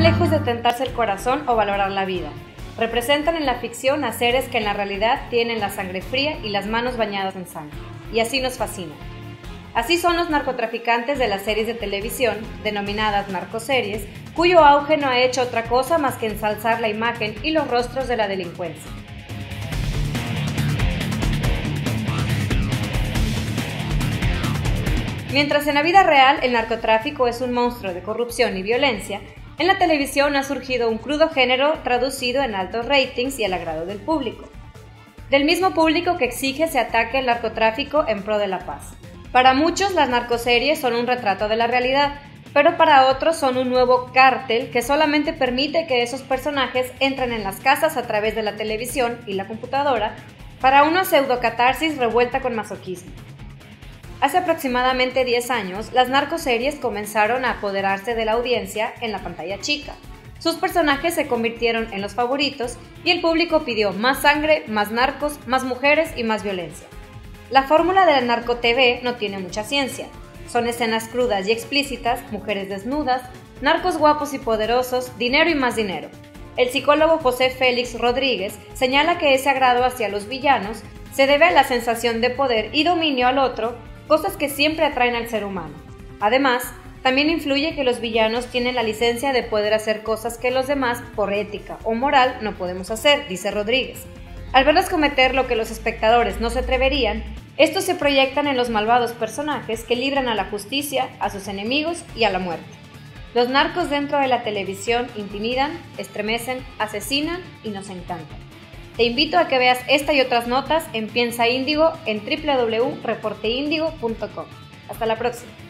lejos de tentarse el corazón o valorar la vida. Representan en la ficción a seres que en la realidad tienen la sangre fría y las manos bañadas en sangre, y así nos fascinan. Así son los narcotraficantes de las series de televisión, denominadas narcoseries, cuyo auge no ha hecho otra cosa más que ensalzar la imagen y los rostros de la delincuencia. Mientras en la vida real el narcotráfico es un monstruo de corrupción y violencia, en la televisión ha surgido un crudo género traducido en altos ratings y al agrado del público. Del mismo público que exige se ataque el narcotráfico en pro de la paz. Para muchos las narcoseries son un retrato de la realidad, pero para otros son un nuevo cártel que solamente permite que esos personajes entren en las casas a través de la televisión y la computadora para una pseudocatarsis revuelta con masoquismo. Hace aproximadamente 10 años, las narcoseries comenzaron a apoderarse de la audiencia en la pantalla chica. Sus personajes se convirtieron en los favoritos y el público pidió más sangre, más narcos, más mujeres y más violencia. La fórmula de la narco TV no tiene mucha ciencia. Son escenas crudas y explícitas, mujeres desnudas, narcos guapos y poderosos, dinero y más dinero. El psicólogo José Félix Rodríguez señala que ese agrado hacia los villanos se debe a la sensación de poder y dominio al otro, cosas que siempre atraen al ser humano. Además, también influye que los villanos tienen la licencia de poder hacer cosas que los demás, por ética o moral, no podemos hacer, dice Rodríguez. Al verlos cometer lo que los espectadores no se atreverían, estos se proyectan en los malvados personajes que libran a la justicia, a sus enemigos y a la muerte. Los narcos dentro de la televisión intimidan, estremecen, asesinan y nos encantan. Te invito a que veas esta y otras notas en Piensa Índigo en www.reporteindigo.com. Hasta la próxima.